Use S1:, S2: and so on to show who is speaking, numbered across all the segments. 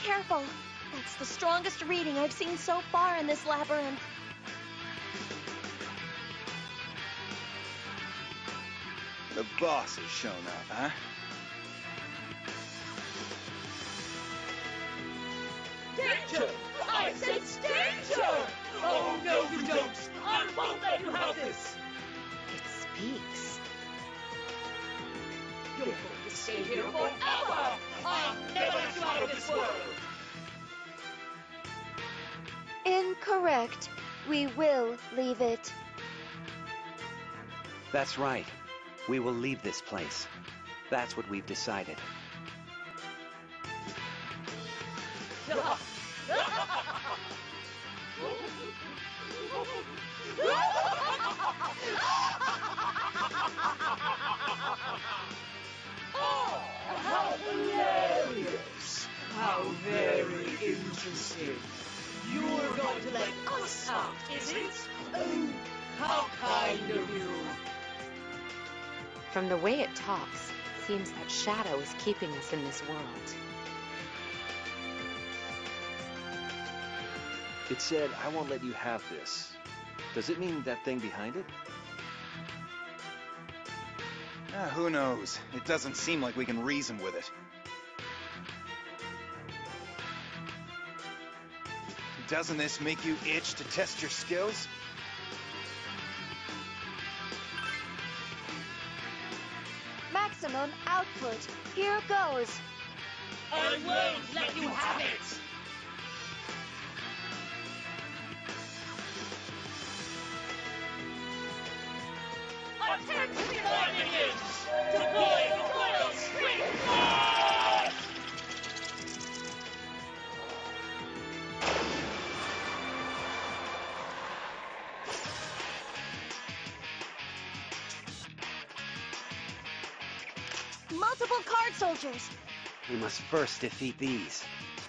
S1: careful. That's the strongest reading I've seen so far in this labyrinth.
S2: The boss has shown up, huh?
S3: Danger! I sense danger! Oh, no, you don't! I won't let you have this!
S1: It speaks.
S3: You're going to stay here forever! I'll never let you out of this world!
S1: Incorrect. We will leave it.
S4: That's right. We will leave this place. That's what we've decided.
S3: Oh, how hilarious! How very interesting. You're going to let us out, is it? Oh, how kind of you.
S5: From the way it talks, it seems that Shadow is keeping us in this world.
S6: It said, I won't let you have this. Does it mean that thing behind it?
S2: Who knows? It doesn't seem like we can reason with it. Doesn't this make you itch to test your skills?
S1: Maximum output. Here goes.
S3: I won't let you have it! Attention, minions! Deploy the Royal Street Guard!
S1: Multiple card soldiers.
S4: We must first defeat these.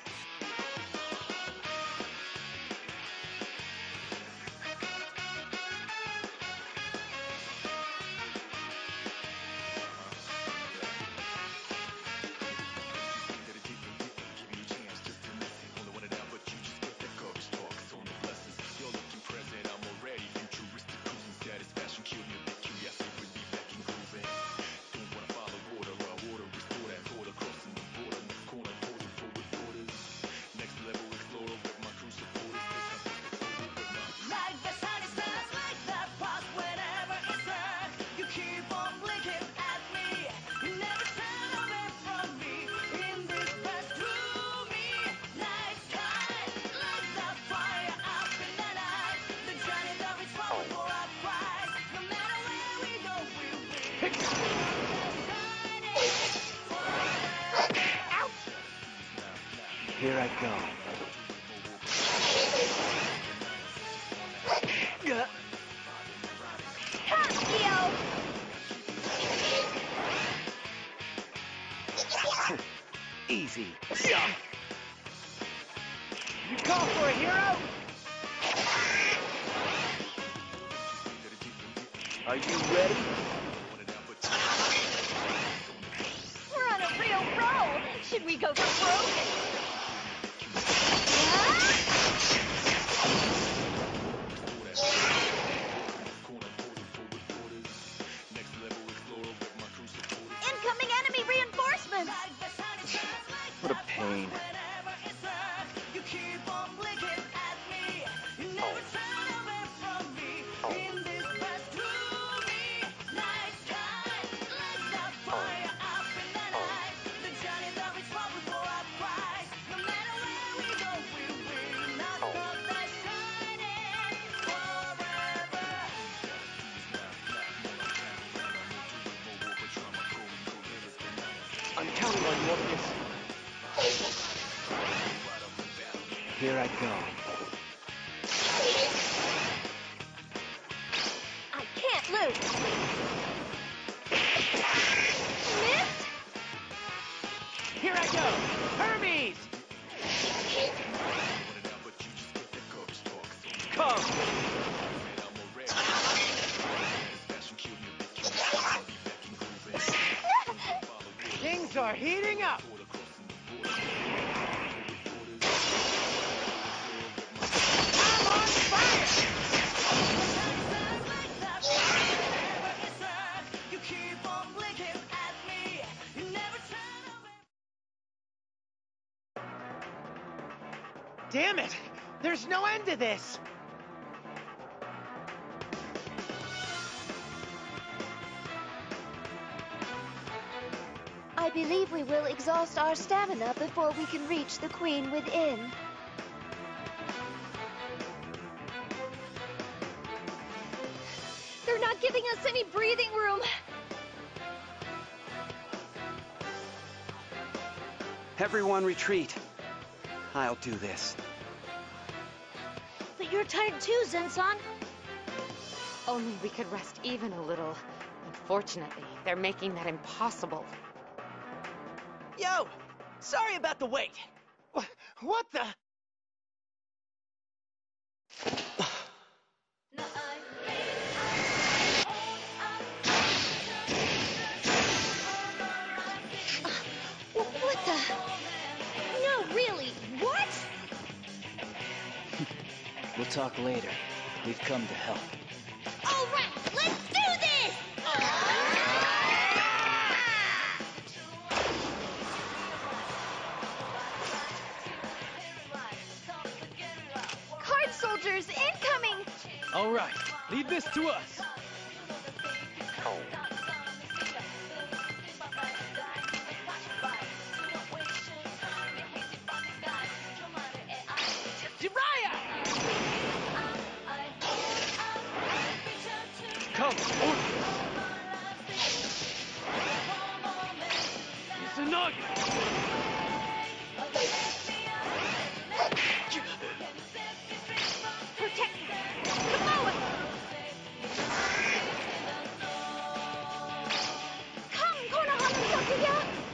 S4: Here I go.
S1: Casio!
S4: Easy.
S3: You call for a hero?
S6: Are you ready?
S1: We're on a real roll. Should we go for broke? Incoming enemy reinforcements!
S6: What a pain.
S3: I'm counting on you, Orpheus.
S4: Here I go.
S1: I can't lose! Missed?
S3: Here I go! Hermes! Come! Things are heating up! Damn it! There's no end to this!
S1: I believe we will exhaust our stamina before we can reach the queen within. They're not giving us any breathing room.
S4: Everyone retreat. I'll do this.
S1: But you're tired too, Zenson.
S5: Only we could rest even a little. Unfortunately, they're making that impossible.
S3: Yo! Sorry about the wait! What the?
S1: What the? No, really, what?
S7: We'll talk later. We've come to help.
S1: All right, let's do this! Card soldiers incoming!
S7: All right, leave this to us.
S3: Jiraiya!
S7: Come, Izanagi!
S1: Protect me! Momoa! Come, Konohana Sakuya!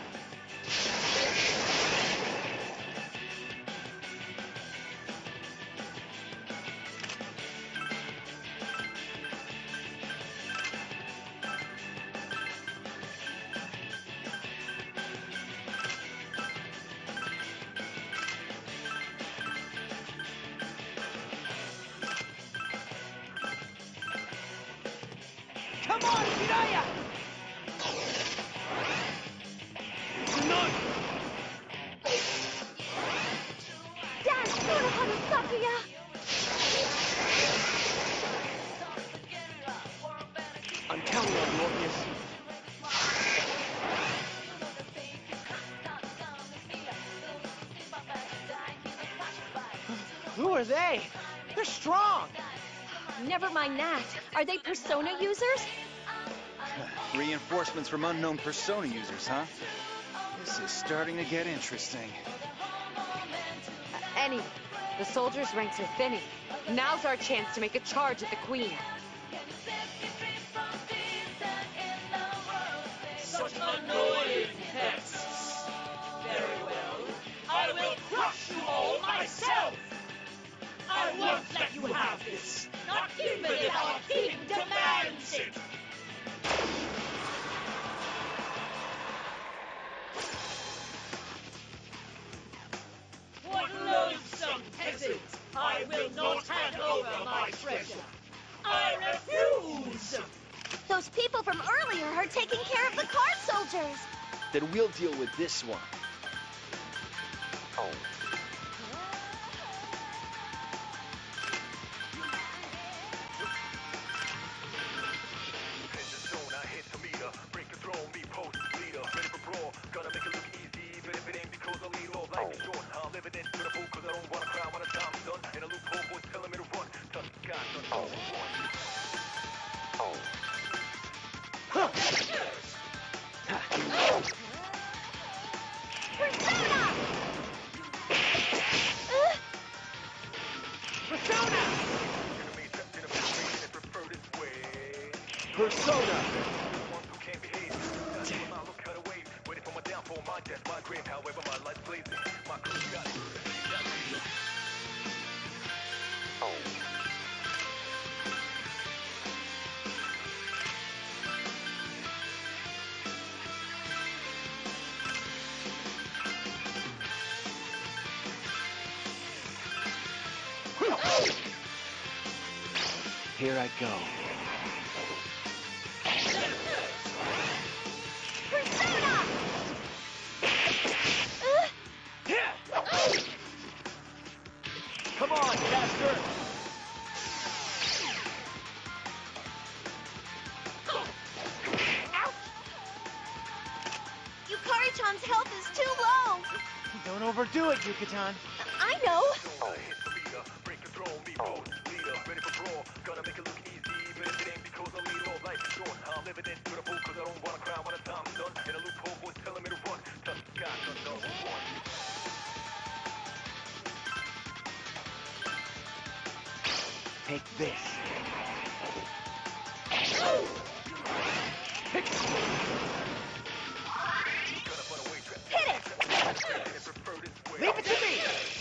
S3: Come on, Jiraiya!
S7: Izanagi!
S1: Dance, Konohana Sakuya!
S3: I'm counting on you, Orpheus. Who are they? They're strong!
S1: Never mind that. Are they Persona users?
S2: Reinforcements from unknown Persona users, huh? This is starting to get interesting.
S5: Anyway, the soldiers' ranks are thinning. Now's our chance to make a charge at the queen.
S3: Such annoying pests! Very well. I will crush you all myself! I won't let you have this! Not even if our king demands it! What loathsome peasant! I will not hand over my treasure! I refuse!
S1: Those people from earlier are taking care of the card soldiers!
S6: Then we'll deal with this one.
S1: Persona!
S6: Persona! Here I go.
S1: Persona!
S7: on, Castor!
S1: Yukari-chan's health is too low.
S3: Don't overdo it, Yucatan.
S1: I know.
S4: Take this.
S1: Hit it.
S3: Leave it to me!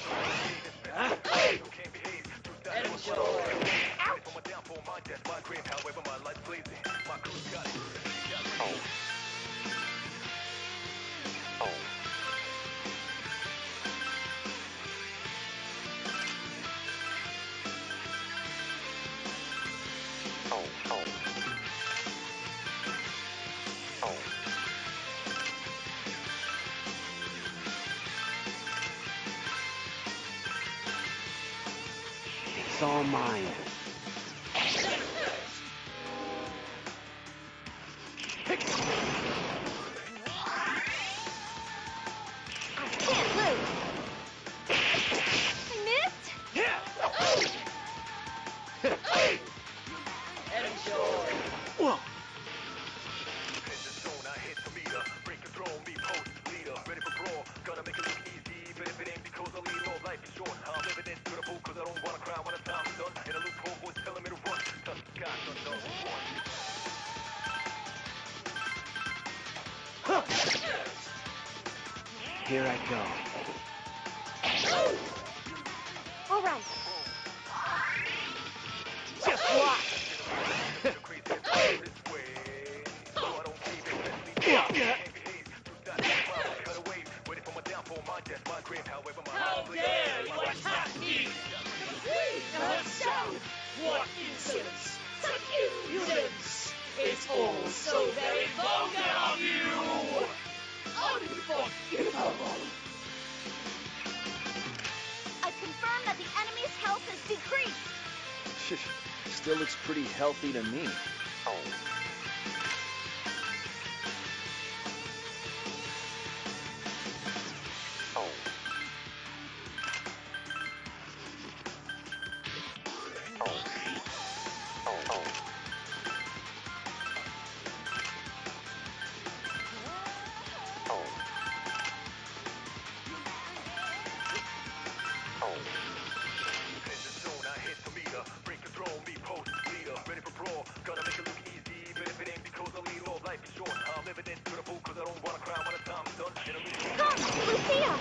S4: It's all mine.
S1: I can't lose. I missed.
S3: Whoa!
S4: Here I go.
S1: All right.
S3: Just watch!
S8: How dare you attack me! So, what insolence! Such impudence! It's all so very vulgar of you! Unforgivable!
S1: I confirm that the enemy's health has decreased.
S6: Still looks pretty healthy to me.
S1: Come, Lucia.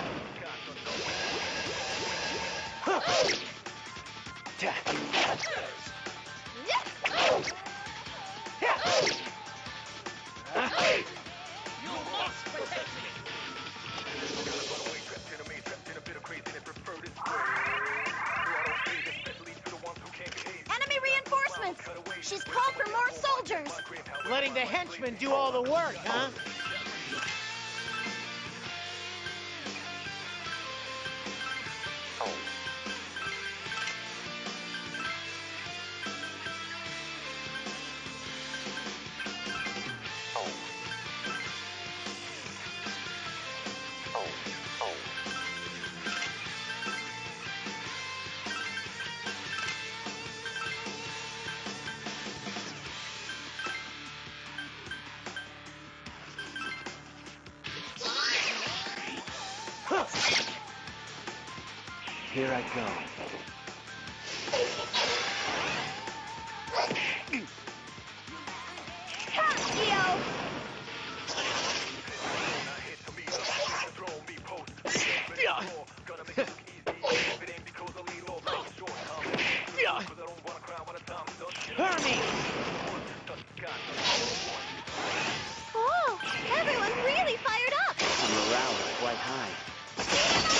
S8: You must protect me!
S1: Enemy reinforcements. She's called for more soldiers.
S3: Letting the henchmen do all the work, huh?
S4: Here I go.
S1: Casio.
S3: Hermes!
S1: Oh, everyone's really fired up.
S4: The morale is quite high.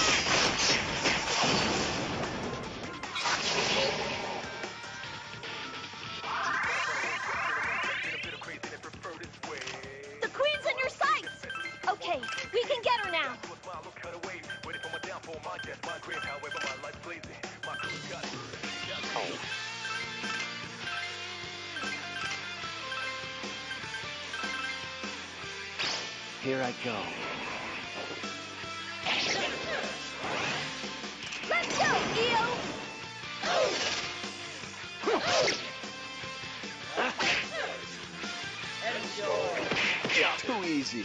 S1: The queen's in your sights. Okay, we can get her now.
S7: Here I go.
S1: Let's go, Eo!
S6: Too easy.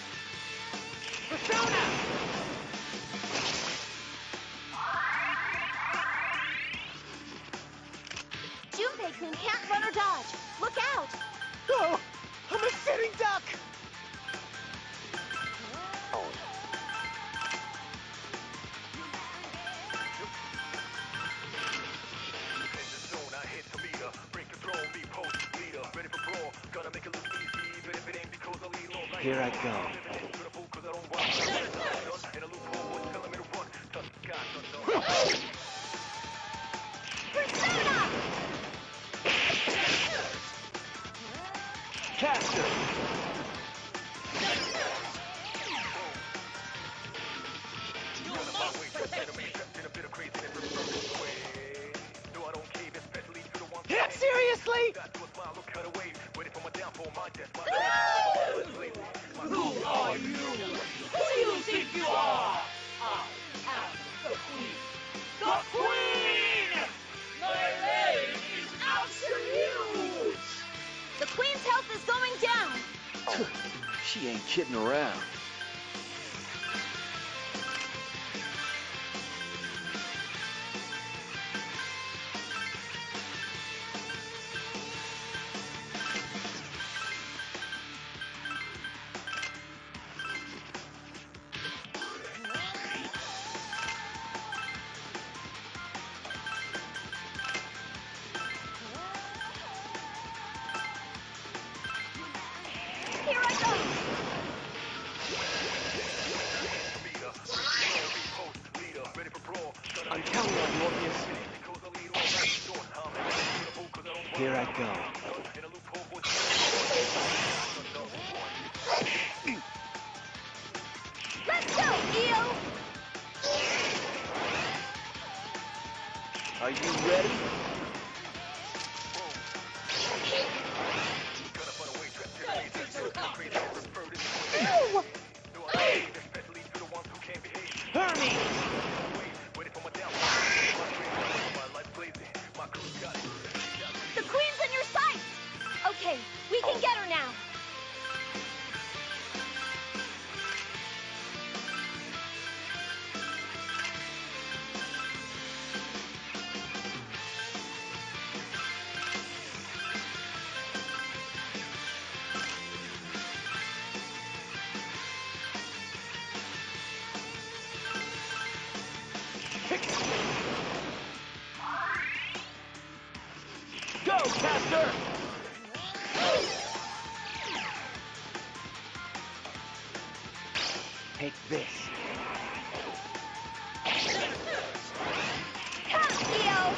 S1: Junpei-kun can't run or dodge. Look out!
S3: Oh, I'm a sitting duck!
S7: Here I go.
S1: Persona!
S7: Caster!
S3: Seriously?
S8: Who are you? Who do you think you are? I am the Queen. The Queen! My name is Absolute!
S1: The Queen's health is going down.
S6: She ain't kidding around.
S1: Here I go.
S7: I'm counting on you, Orpheus. Here I go.
S1: Let's go, Eo!
S6: Are you ready?
S1: Ew!
S7: Hermes!
S1: The Queen's in your sights! Okay, we can get her now.
S7: Go, Caster! Take this.
S1: Come, Eo!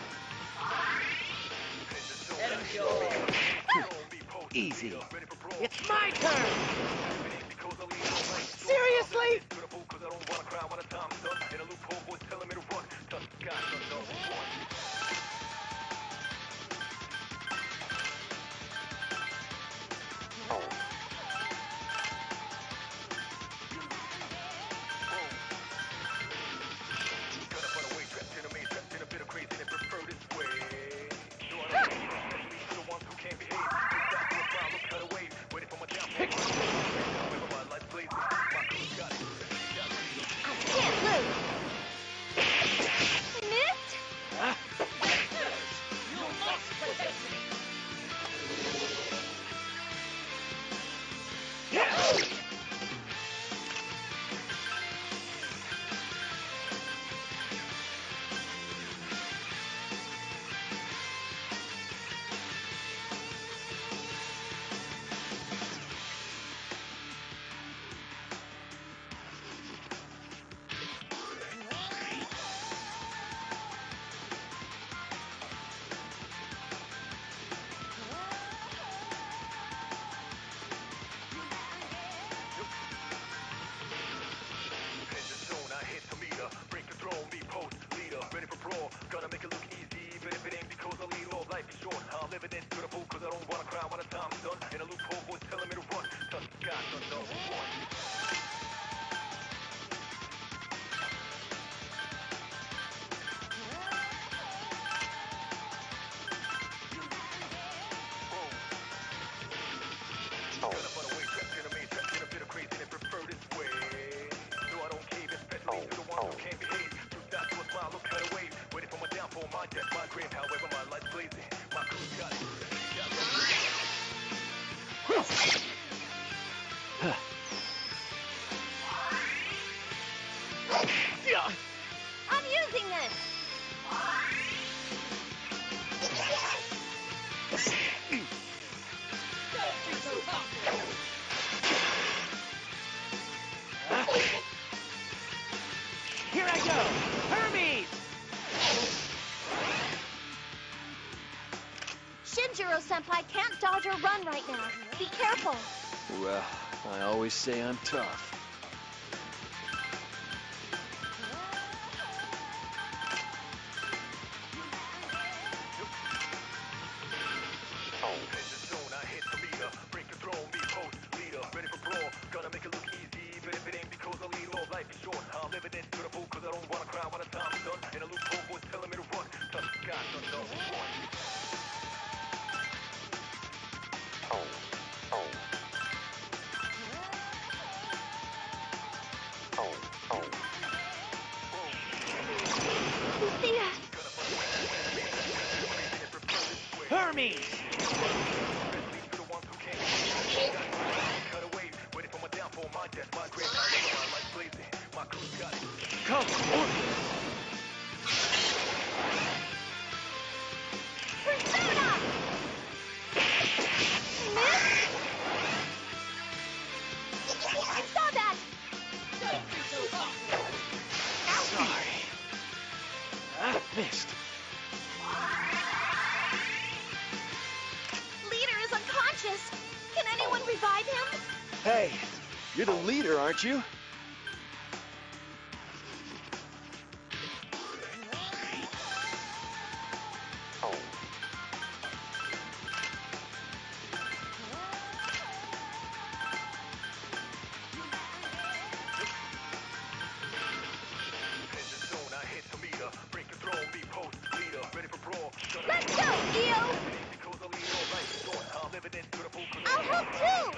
S4: Easy.
S3: It's my turn! Seriously?
S1: I can't lose. Missed?
S7: I'm living it to the full, cause I don't wanna cry when the time's done. In a loophole, boys telling me to run. Touch the sky, son, no one.
S1: I'm using this.
S7: Here I go! Hermes!
S1: Shinjiro-senpai can't dodge or run right now. Be careful.
S6: Well, I always say I'm tough.
S1: Lucia.
S7: Hermes! Come, Orpheus!
S1: Persona! I saw that!
S6: Sorry. Missed.
S1: Leader is unconscious. Can anyone revive him?
S6: Hey, you're the leader, aren't you?
S1: Let's go, Io! I'll help too!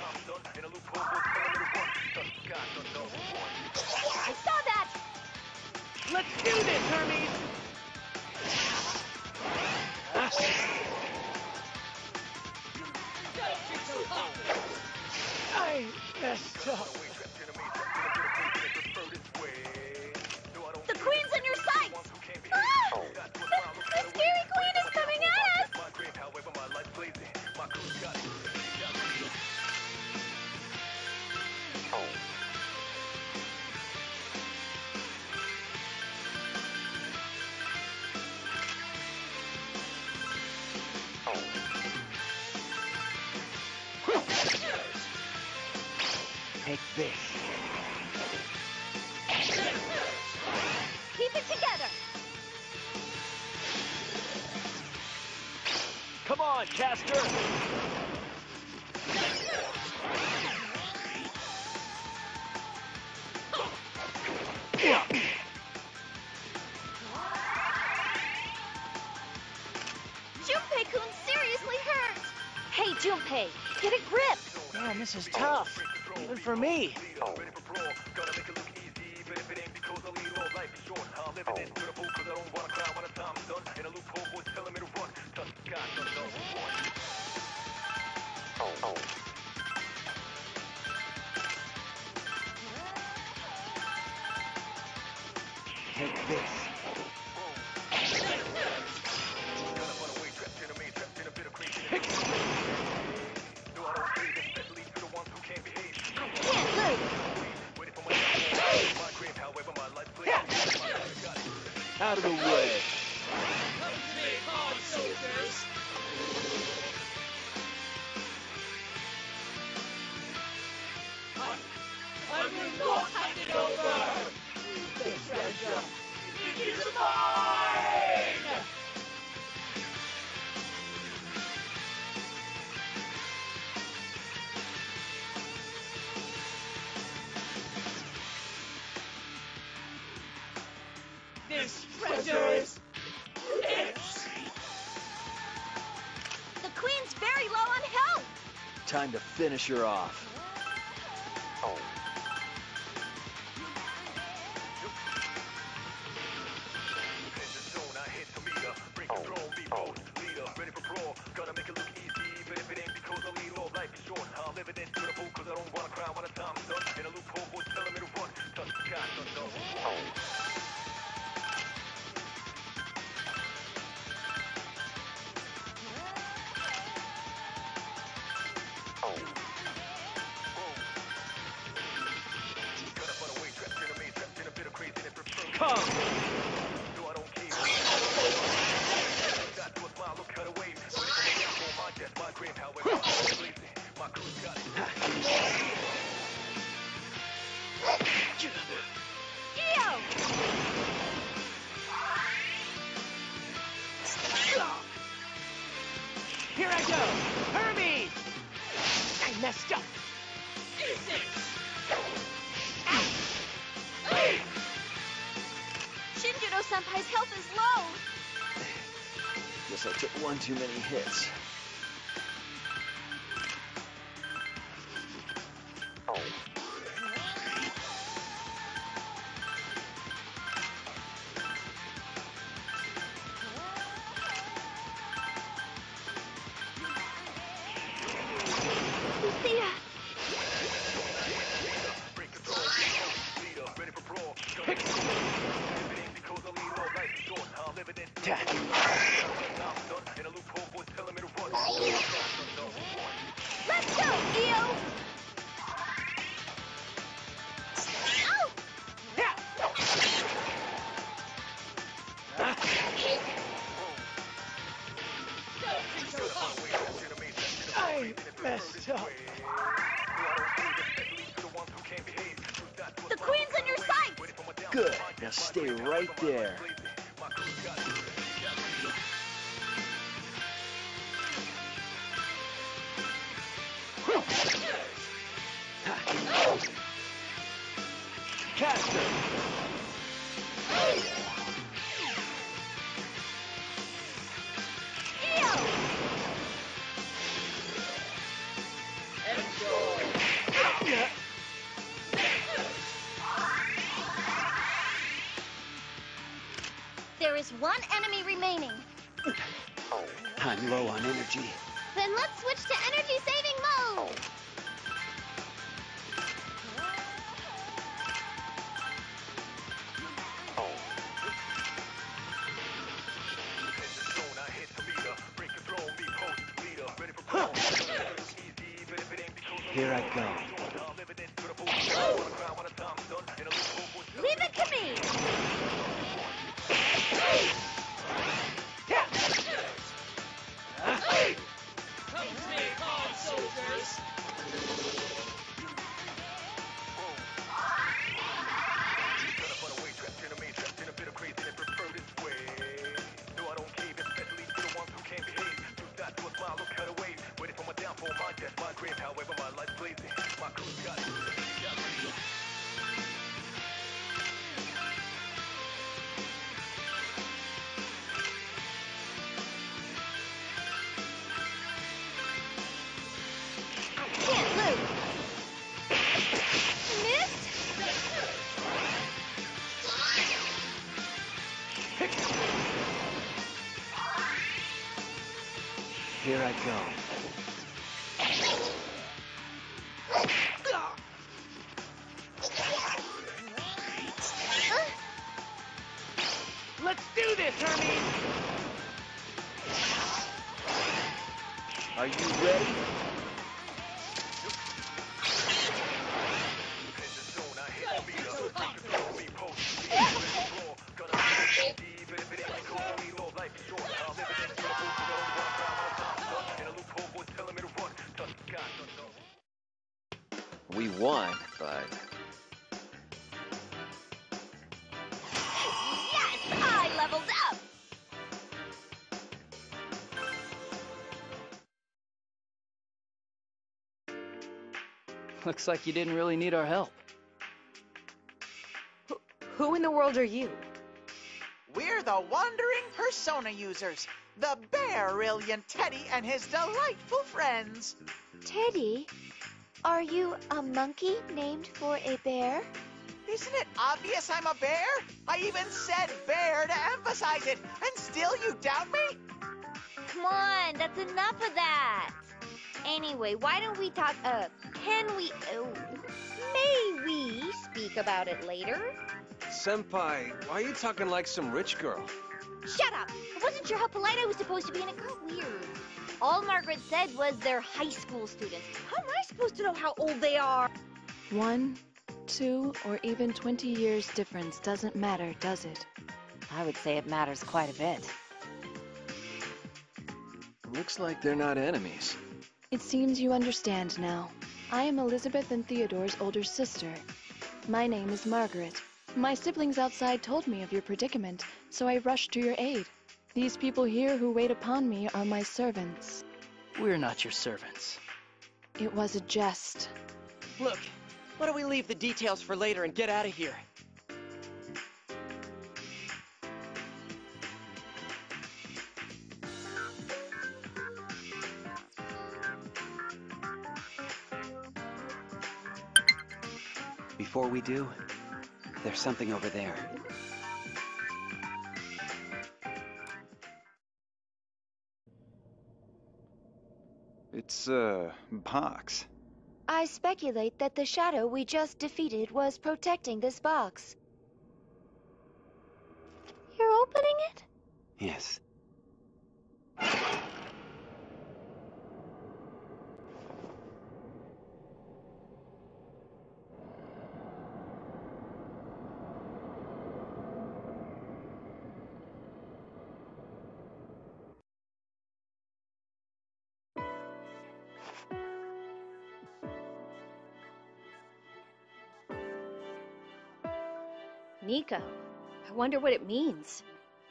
S1: I saw that!
S7: Let's do this, Hermes! I messed up.
S1: The queen's in your sights! Ah! The scary queen is coming at us!
S6: Take this.
S1: Keep it together!
S7: Come on, Caster!
S1: Junpei-kun seriously hurt! Hey, Junpei, get a grip!
S7: Man, this is tough. Even for me.
S6: Take this.
S1: Can't lose!
S6: Out of the way.
S3: soldiers! It's...
S1: The Queen's very low on health.
S6: Time to finish her off.
S3: Here I go! Hermes! I messed up!
S1: Shinjudo-senpai's health is low.
S6: Guess I took one too many hits.
S1: Lucia. Let's go, Io. Ow!
S3: I messed up.
S1: The Queen's in your sights.
S6: Good. Now stay right there. Caster!
S1: Io. There is one enemy remaining.
S6: I'm low on energy.
S1: Then let's switch to energy-saving mode.
S6: Here I go.
S1: Leave it to me.
S8: Come take on, soldiers!
S1: Can't lose. Missed.
S6: Here I go.
S3: Let's do this, Hermes!
S6: Are you ready? We won, but
S1: Yes, I leveled up.
S2: Looks like you didn't really need our help.
S5: Who in the world are you?
S3: We're
S9: We're the Wandering Persona Users, the Bear-rillion Teddy and his delightful friends.
S1: Teddy, are you a monkey named for a bear?
S9: Isn't it obvious I'm a bear? I even said bear to emphasize it, and still you doubt me?
S1: Come on, that's enough of that. Anyway, why don't we talk, may we speak about it later?
S6: Senpai, why are you talking like some rich girl?
S1: Shut up! I wasn't sure how polite I was supposed to be, and it got weird. All Margaret said was they're high school students. How am I supposed to know how old they are?
S10: 1, 2, or even 20 years difference doesn't matter, does it?
S5: I would say it matters quite a bit.
S6: Looks like they're not enemies.
S10: It seems you understand now. I am Elizabeth and Theodore's older sister. My name is Margaret. My siblings outside told me of your predicament, so I rushed to your aid. These people here who wait upon me are my servants.
S11: We're not your servants.
S10: It was a jest.
S11: Look, why don't we leave the details for later and get out of here?
S4: Before we do, there's something over there.
S2: It's a box.
S1: I speculate that the shadow we just defeated was protecting this box. You're opening it?
S4: Yes.
S1: Nico, I wonder what it means.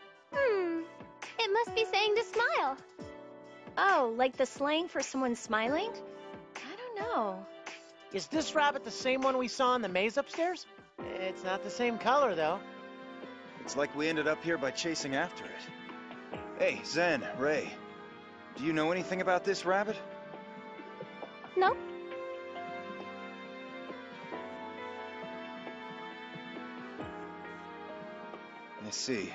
S1: It must be saying to smile. Oh, like the slang for someone smiling? I don't know.
S12: Is this rabbit the same one we saw in the maze upstairs? It's not the same color, though.
S2: It's like we ended up here by chasing after it. Hey, Zen, Ray, do you know anything about this rabbit?
S1: No.
S2: I see.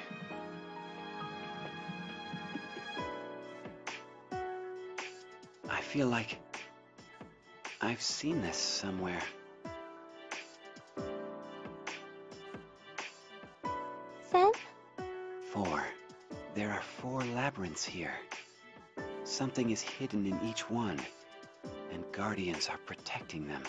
S4: I feel like I've seen this somewhere.
S1: Zen?
S4: 4. There are 4 labyrinths here. Something is hidden in each one, and guardians are protecting them.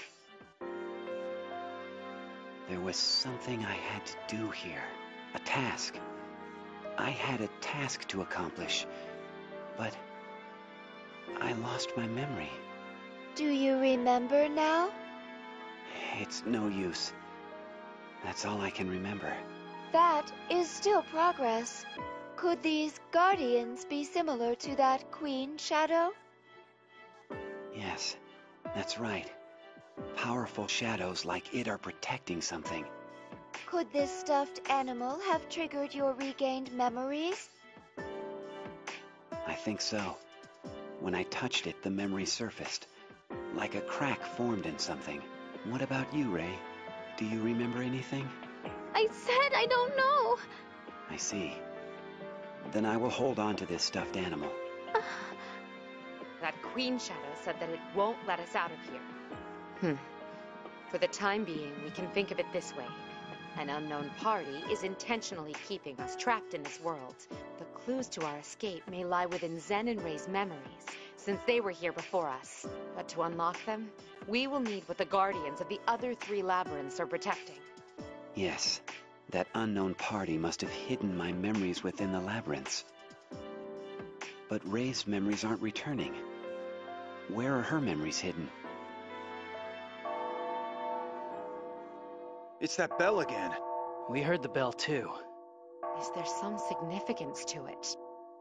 S4: There was something I had to do here. A task. I had a task to accomplish, but I lost my memory.
S1: Do you remember now?
S4: It's no use. That's all I can remember.
S1: That is still progress. Could these guardians be similar to that Queen Shadow?
S4: Yes, that's right. Powerful shadows like it are protecting something.
S1: Could this stuffed animal have triggered your regained memories?
S4: I think so. When I touched it, the memory surfaced. Like a crack formed in something. What about you, Ray? Do you remember anything?
S1: I said I don't know.
S4: I see. Then I will hold on to this stuffed animal.
S5: That Queen Shadow said that it won't let us out of here. For the time being, we can think of it this way. An unknown party is intentionally keeping us trapped in this world. The clues to our escape may lie within Zen and Ray's memories, since they were here before us. But to unlock them, we will need what the guardians of the other 3 labyrinths are protecting.
S4: Yes, that unknown party must have hidden my memories within the labyrinths. But Ray's memories aren't returning. Where are her memories hidden?
S2: It's that bell again.
S11: We heard the bell too.
S5: Is there some significance to it?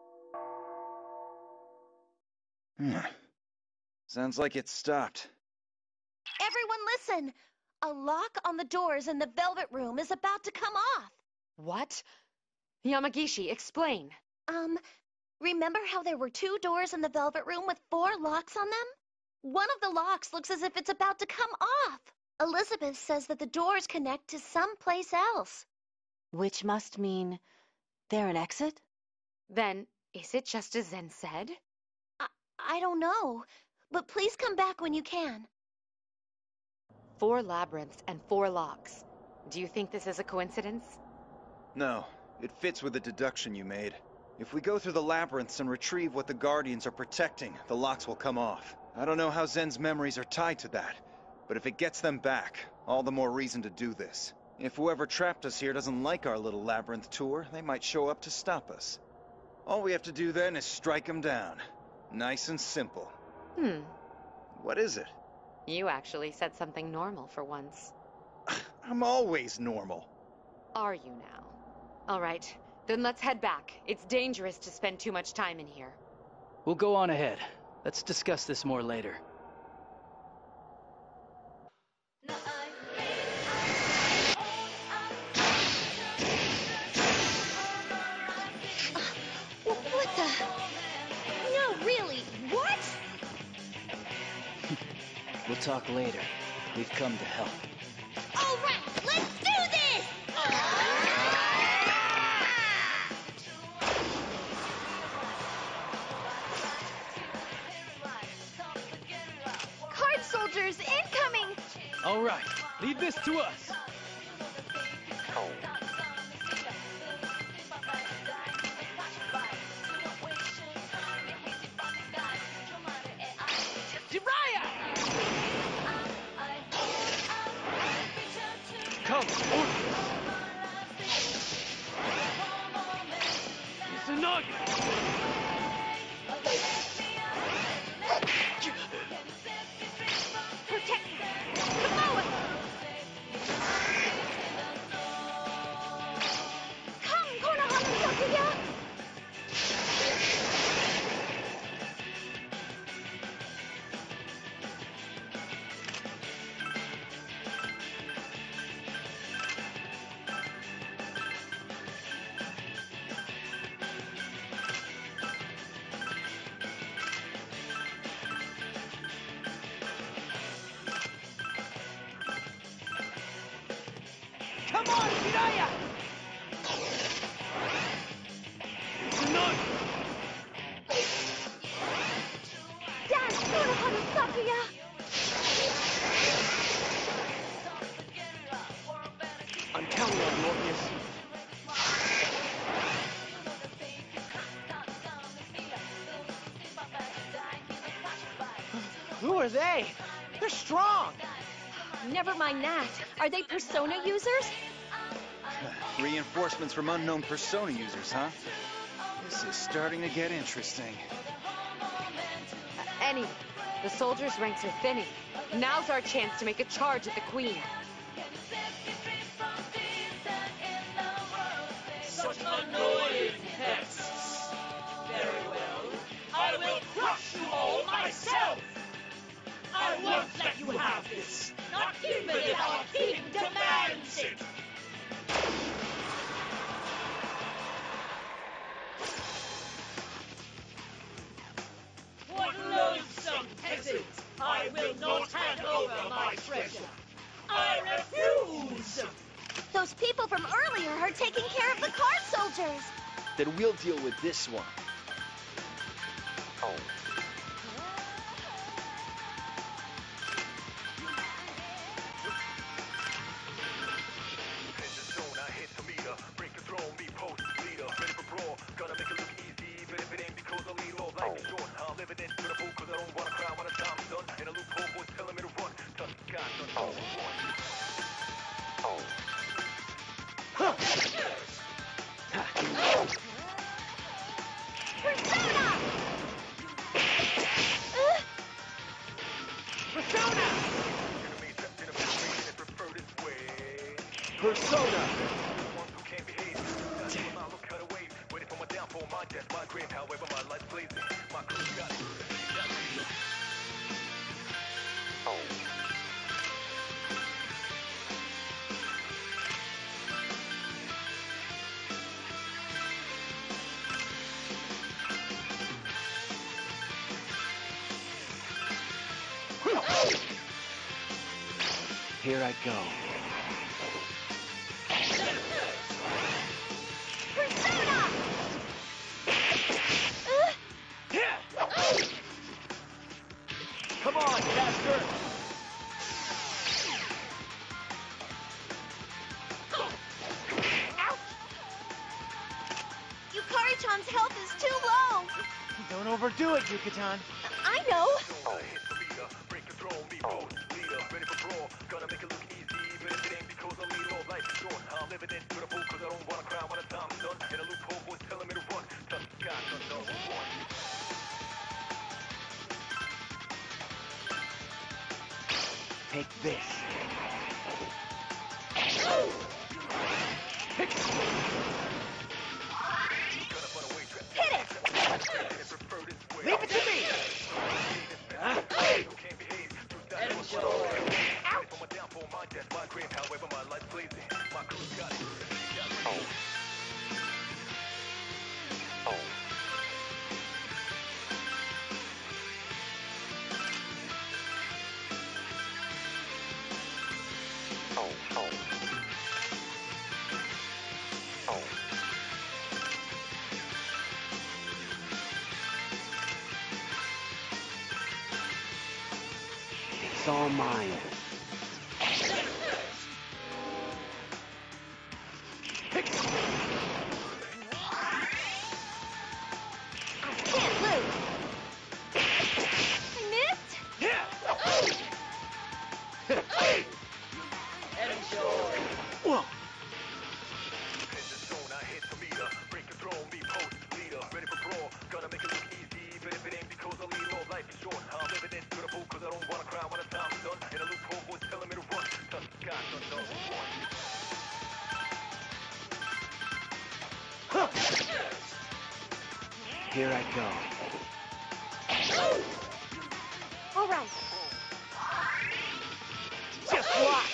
S2: Sounds like it stopped.
S1: Everyone listen! A lock on the doors in the Velvet Room is about to come off.
S5: What? Yamagishi, explain.
S1: Remember how there were 2 doors in the Velvet Room with 4 locks on them? One of the locks looks as if it's about to come off. Elizabeth says that the doors connect to someplace else.
S13: Which must mean they're an exit?
S5: Then, is it just as Zen said?
S1: I don't know, but please come back when you can.
S5: 4 labyrinths and 4 locks. Do you think this is a coincidence?
S2: No, it fits with the deduction you made. If we go through the labyrinths and retrieve what the Guardians are protecting, the locks will come off. I don't know how Zen's memories are tied to that, but if it gets them back, all the more reason to do this. If whoever trapped us here doesn't like our little labyrinth tour, they might show up to stop us. All we have to do then is strike them down. Nice and simple. What is it?
S5: You actually said something normal for once.
S2: I'm always normal.
S5: Are you now? All right, then let's head back. It's dangerous to spend too much time in here.
S14: We'll go on ahead. Let's discuss this more later.
S1: What the? No, really, what?
S14: We'll talk later. We've come to help.
S1: All right, let's do this! Card soldiers incoming!
S14: All right, leave this to us. Come, Izanagi!
S1: Protect me! Momoa! Come, Konohana Sakuya!
S3: Come on, Jiraiya!
S14: Izanagi!
S1: Dash, Konohana Sakuya!
S6: I'm counting on Morpheus.
S12: Who are they? They're strong!
S1: Never mind that. Are they Persona users?
S2: Reinforcements from unknown Persona users, huh? This is starting to get interesting.
S5: Anyway, the soldiers' ranks are thinning. Now's our chance to make a charge at the Queen.
S8: Such annoying pests. Very well. I will crush you all myself. I won't let you have this. Not even if our king demands it. What loathsome peasants! I will not hand over my treasure. I refuse!
S1: Those people from earlier are taking care of the card soldiers.
S6: Then we'll deal with this one. Persona!
S4: Here I go.
S1: Persona!
S3: Come on, faster!
S1: Yukari-chan's health is too low.
S12: Don't overdo it, Yucatan.
S1: I know.
S4: Take this.
S1: Hit it!
S12: Leave it to me!
S4: It's all mine.
S1: Can't lose. I missed?
S3: Whoa!
S4: Here I go.
S1: All right.
S3: Just watch!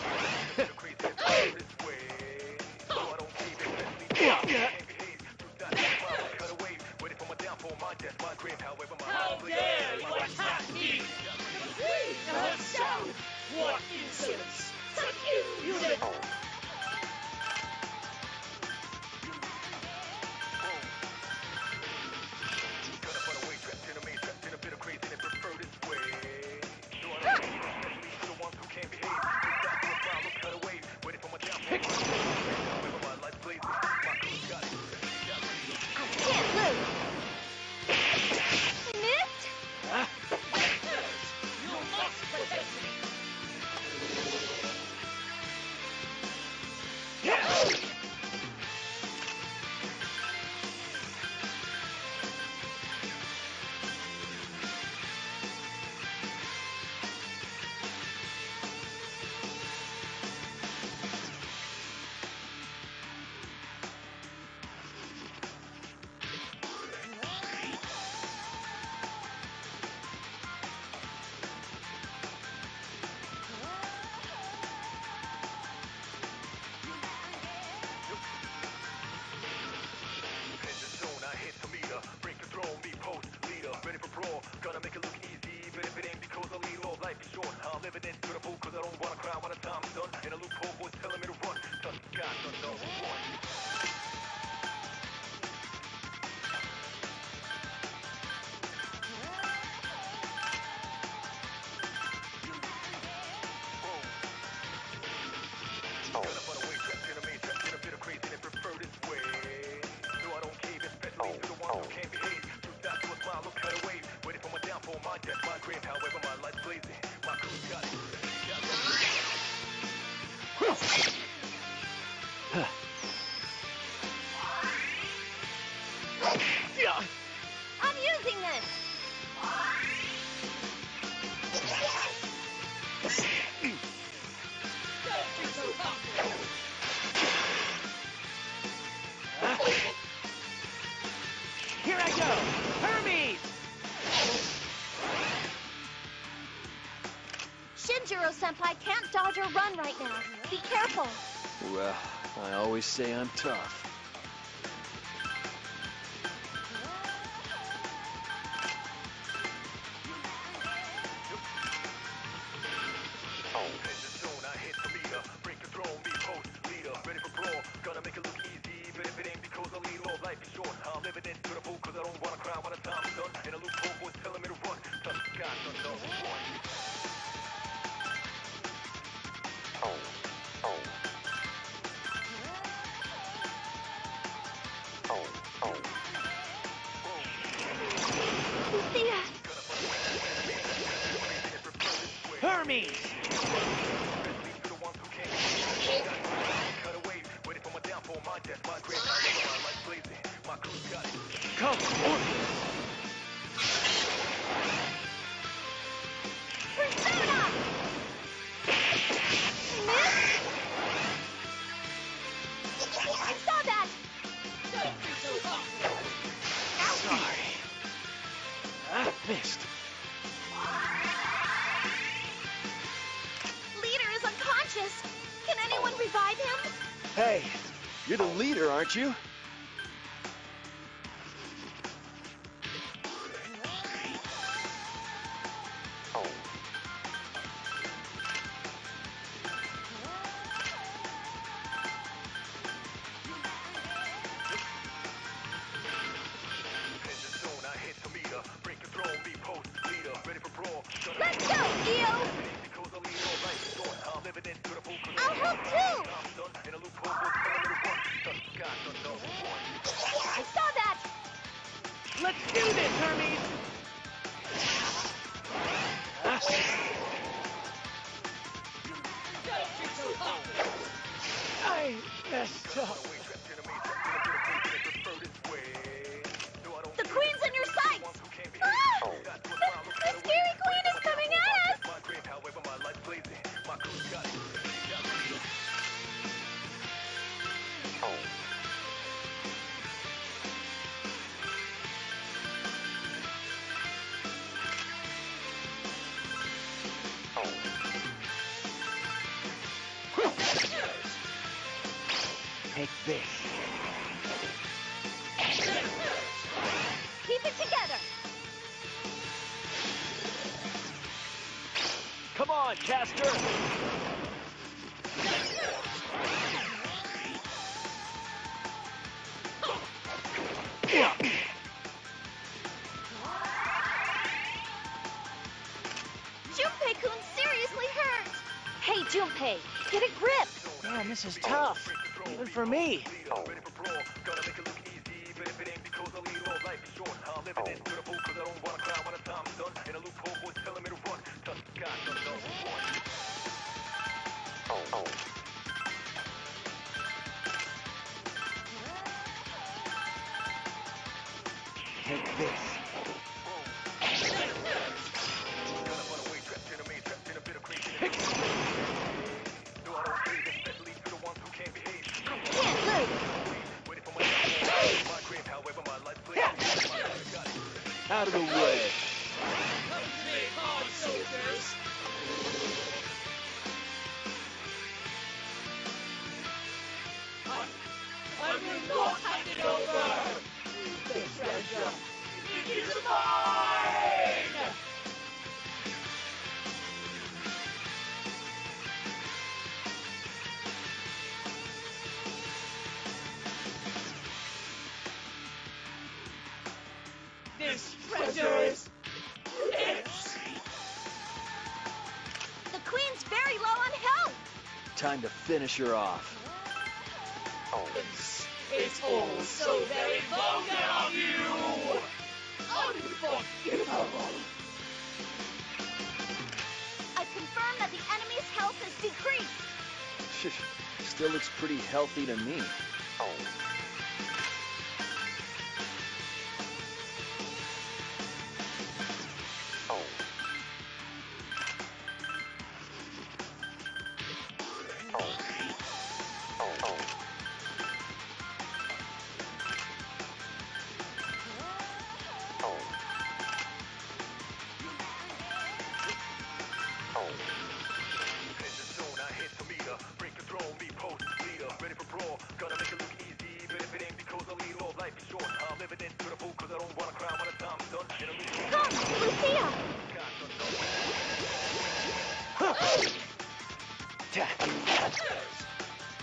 S3: How dare you attack me! Not so! What insolence! Suck you!
S1: Can't lose. I missed?
S3: You must protect me!
S1: I'm using this.
S12: Here I go! Hermes!
S1: Shinjiro-senpai can't dodge or run right now. Be careful.
S6: Well, I always say I'm tough.
S7: I don't wanna cry when the time's done. In a loophole, boys telling me to run. Touch the sky, son, no.
S1: Lucia!
S12: Hermes! Come, Orpheus!
S1: Persona! Miss? I saw that!
S12: Sorry. Missed.
S1: Leader is unconscious. Can anyone revive him?
S6: Hey, you're the leader, aren't you?
S1: Let's go, Eo! I'll help too! I saw that!
S12: Let's do this, Hermes! I messed up.
S1: The queen's in your sights! Ah! The scary queen is coming at us!
S12: Take this.
S1: Keep it together!
S12: Come on, Castor!
S1: Junpei-kun's seriously hurt! Hey, Junpei, get a grip!
S12: Man, this is tough. Even for me. Take this. Out of the way.
S8: Come to me, hard soldiers. I will not hand it over. The treasure, it is mine. This treasure is its.
S1: The queen's very low on health!
S6: Time to finish her off.
S8: It's all so very vulgar of you. Unforgivable.
S1: I've confirmed that the enemy's health has decreased.
S6: Still looks pretty healthy to me.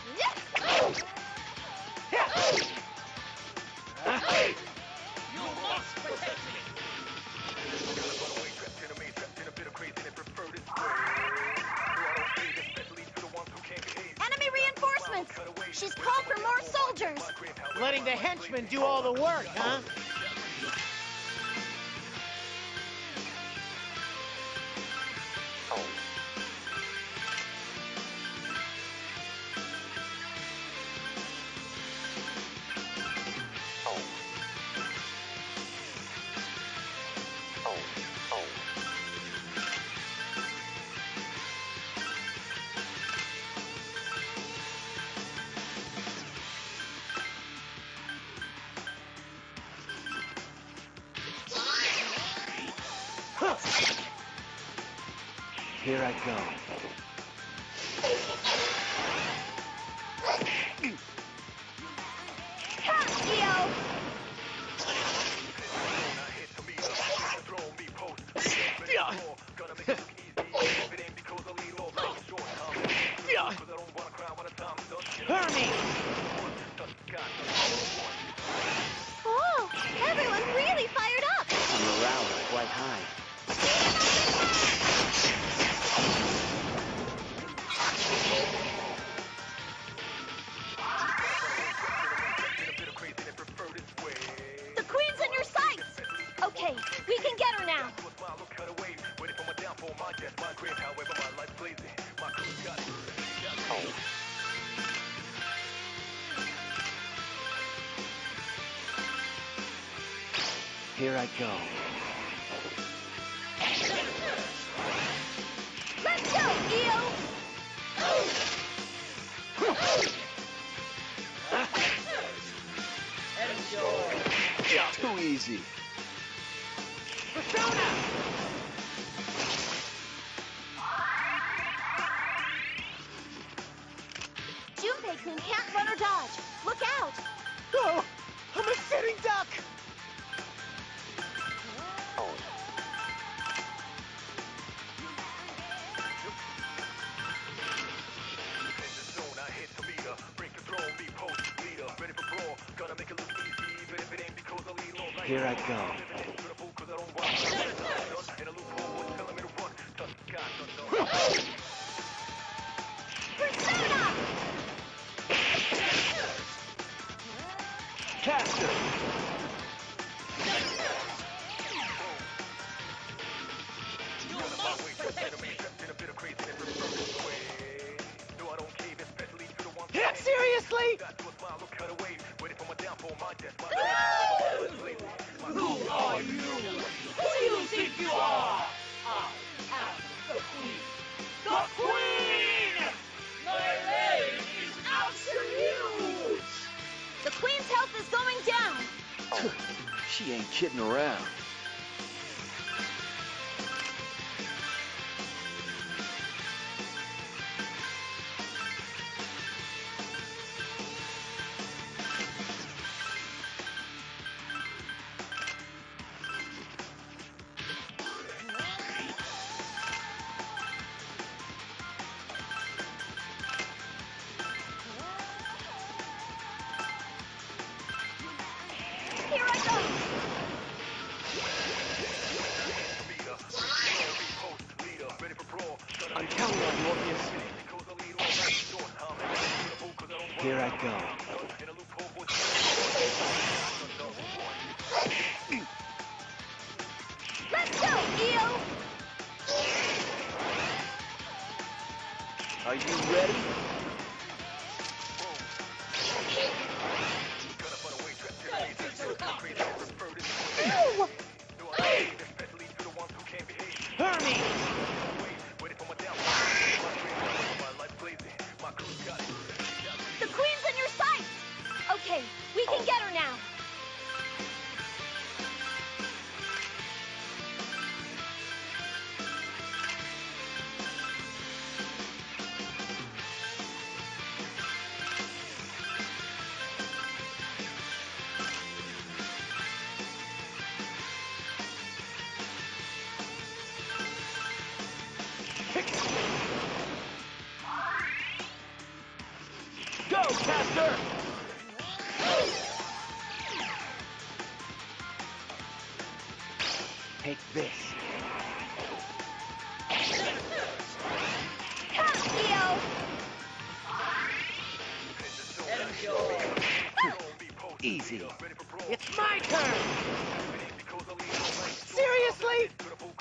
S8: You
S12: the henchmen do all the work, huh?
S6: Here I go.
S1: Oh, everyone's really fired up.
S4: The morale is quite high.
S1: The queen's in your sights. Okay, we can get her now.
S6: Here I go.
S1: Let's go, Eo.
S6: Too easy.
S12: Persona!
S1: Junpei-kun can't run or dodge. Look out.
S12: Oh, I'm a sitting duck!
S6: Here I go.
S1: Persona!
S6: Caster!
S12: Seriously?
S8: Who are you? Who do you think you are? I am the Queen. The Queen! My name is Absolute!
S1: The queen's health is going down.
S6: She ain't kidding around.
S1: Here I go.
S6: I'm counting on Morpheus. Here I go.
S1: Let's go, Eo.
S6: Are you ready?
S1: Ew!
S12: Hermes!
S1: The queen's in your sights. Okay, we can get her now.
S6: Go, Caster! Take this.
S1: Come, Eo.
S4: Easy.
S12: It's my turn! Seriously?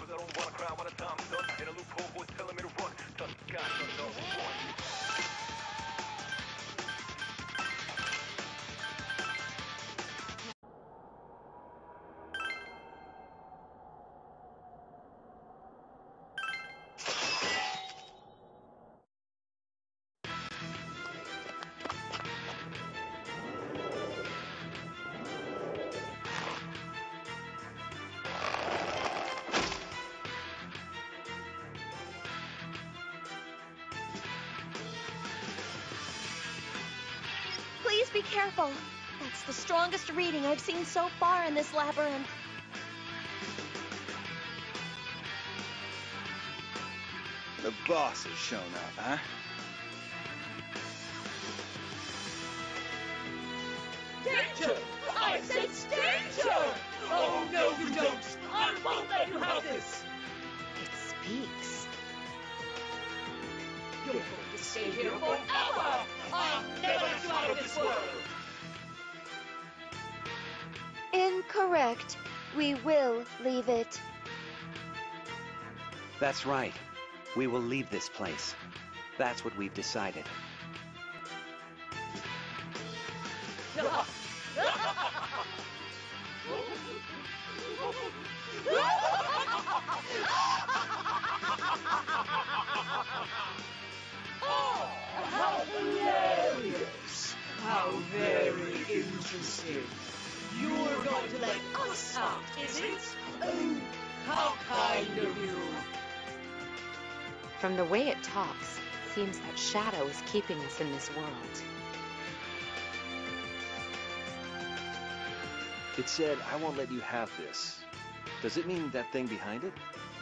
S1: Please be careful. That's the strongest reading I've seen so far in this labyrinth.
S2: The boss has shown up, huh?
S8: Danger! I sense danger! Oh, no, you don't! I won't let you have this!
S5: It speaks.
S8: You're going to stay here forever! I'll never let you out of this world!
S1: Incorrect. We will leave it.
S4: That's right. We will leave this place. That's what we've decided.
S8: Oh, how hilarious! How very interesting. You're going to let us out, is it? Oh, how kind of you.
S5: From the way it talks, it seems that Shadow is keeping us in this world.
S6: It said, I won't let you have this. Does it mean that thing behind it?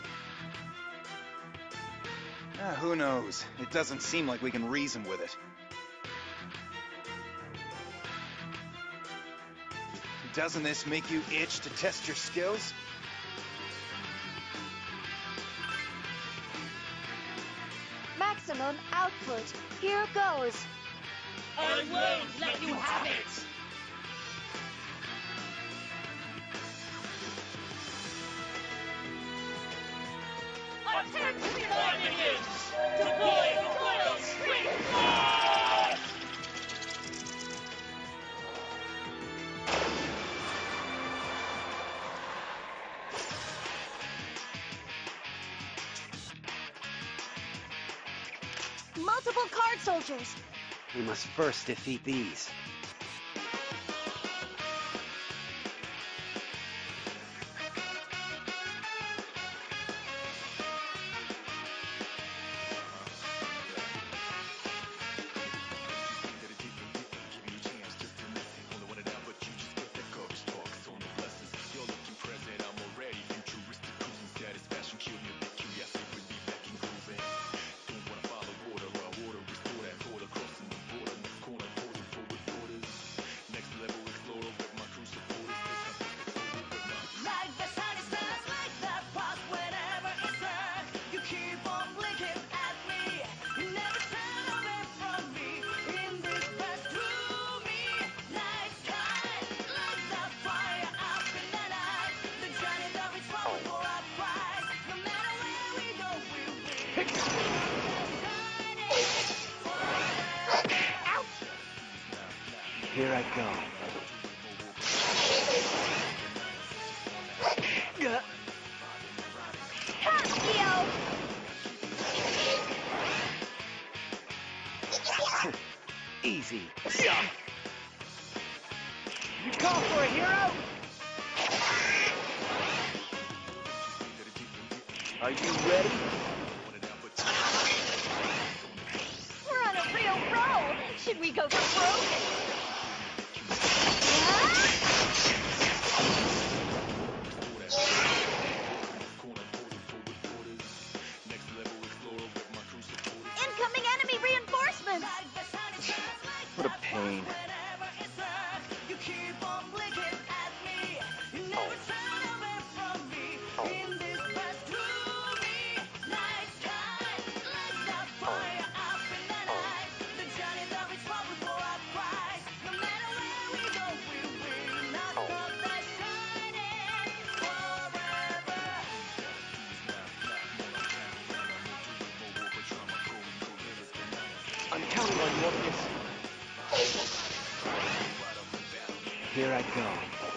S2: Who knows? It doesn't seem like we can reason with it. Doesn't this make you itch to test your skills?
S1: Maximum output. Here goes.
S8: I won't let you have it! Attention, minions! Deploy the Royal Street Guard!
S1: Multiple card soldiers.
S4: We must first defeat these. Here I go.
S1: Casio!
S4: Easy.
S12: You call for a hero?
S6: Are you ready?
S1: We're on a real roll. Should we go for broke? Incoming enemy reinforcements!
S6: What a pain.
S12: Morpheus.
S11: Here I go.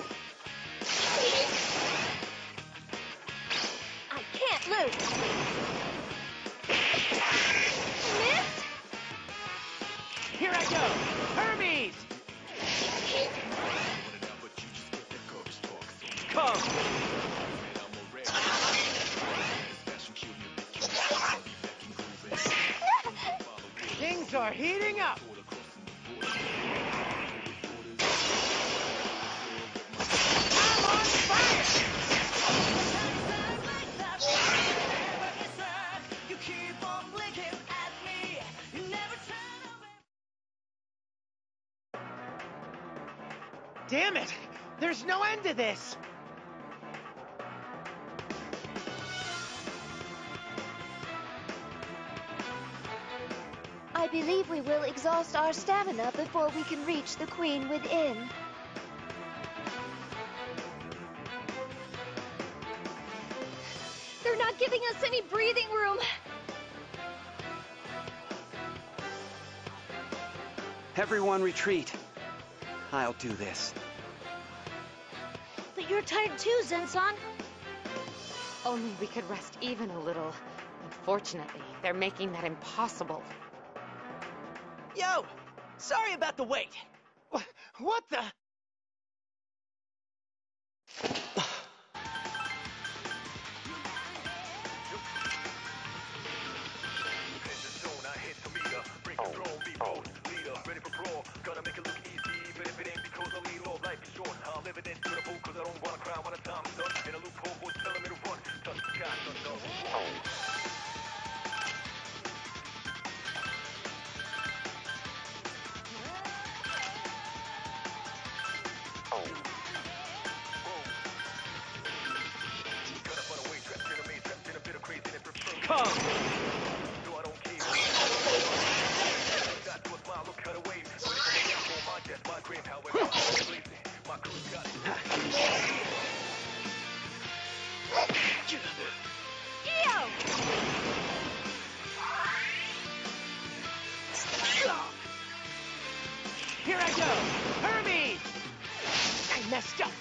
S1: I can't lose. Missed?
S12: Here I go! Hermes! Come! Things are heating up! I'm on fire! Damn it! There's no end to this!
S1: I believe we will exhaust our stamina before we can reach the queen within. They're not giving us any breathing room.
S4: Everyone retreat. I'll do this.
S1: But you're tired too, Zenson.
S5: Only we could rest even a little. Unfortunately, they're making that impossible.
S11: Yo! Sorry about the wait.
S12: What the? Here I go! Hermes! I messed up!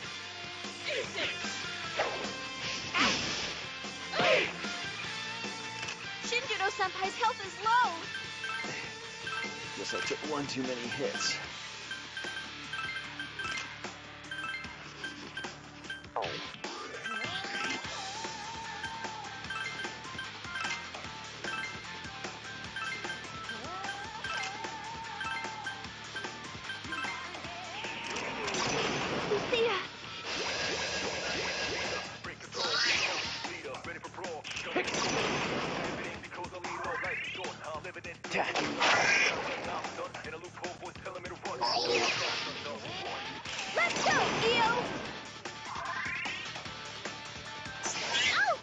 S1: Shinjudo-senpai's health is low!
S6: Guess I took one too many hits.
S1: Lucia! Let's go, Io! Ow!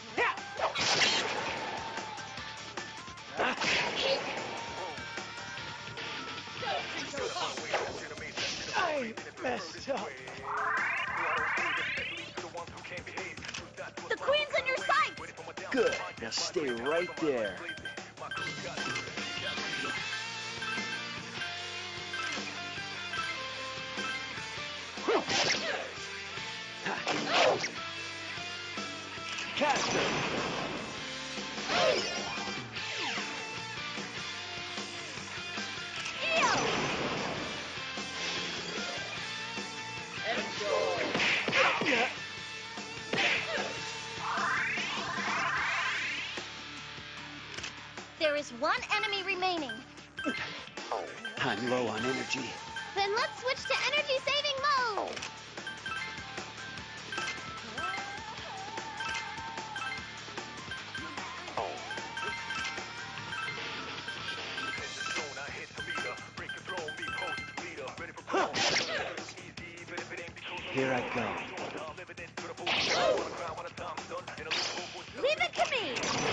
S12: I messed up.
S1: The queen's in your sights!
S6: Good. Now stay right there.
S12: Caster!
S1: Io! There is one enemy remaining.
S4: I'm low on energy.
S1: Then let's switch to energy-saving mode!
S4: Here I go.
S1: Leave it to me!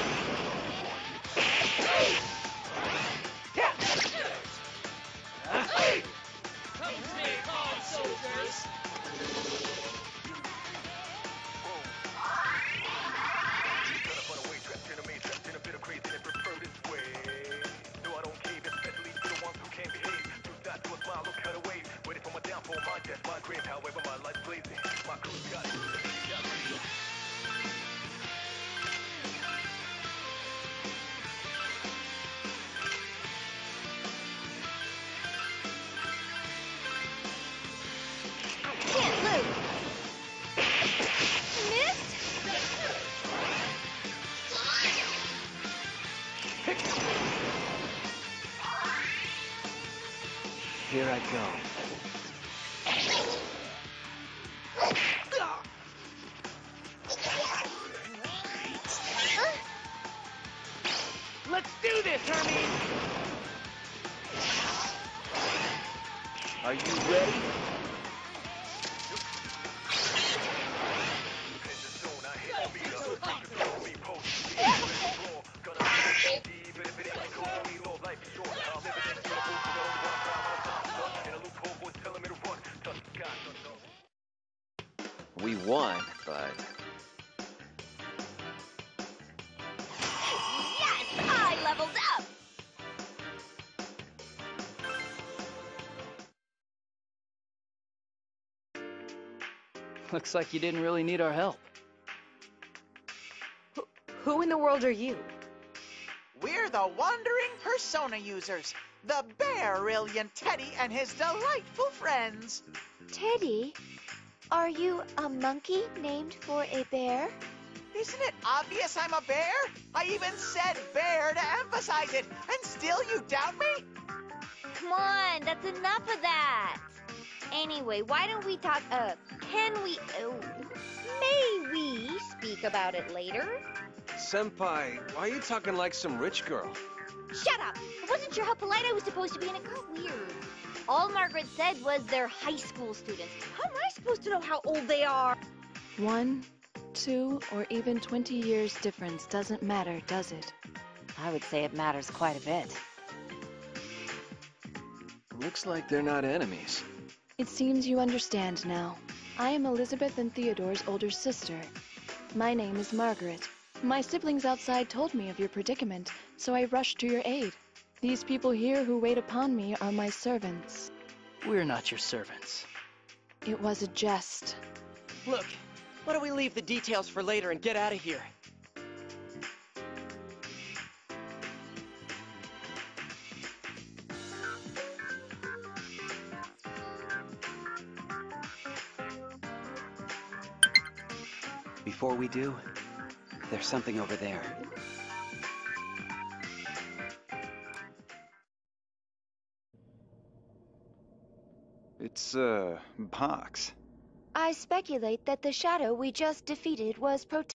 S8: Come take on, soldiers!
S7: grave, however, my life's blazing. My crew's got it.
S1: Can't lose. Missed?
S6: Here I go.
S12: Let's do this, Hermes!
S6: Are you ready? We won, but...
S1: Yes! I leveled up!
S14: Looks like you didn't really need our help.
S5: Who in the world are you?
S9: We're the Wandering Persona users, the Bear-Rillion Teddy and his delightful friends.
S1: Teddy, are you a monkey named for a bear?
S9: Isn't it obvious I'm a bear? I even said bear to emphasize it, and still you doubt me?
S1: Come on, that's enough of that. Anyway, why don't we talk, may we speak about it later?
S6: Senpai, why are you talking like some rich girl?
S1: Shut up! I wasn't sure how polite I was supposed to be, and it got weird. All Margaret said was they're high school students. How am I supposed to know how old they are?
S10: 1, 2, or even 20 years difference doesn't matter, does it?
S13: I would say it matters quite a bit.
S6: Looks like they're not enemies.
S10: It seems you understand now. I am Elizabeth and Theodore's older sister. My name is Margaret. My siblings outside told me of your predicament, so I rushed to your aid. These people here who wait upon me are my servants.
S14: We're not your servants.
S10: It was a jest.
S11: Look, why don't we leave the details for later and get out of here?
S4: Before we do, there's something over there.
S2: It's, box.
S1: I speculate that the shadow we just defeated was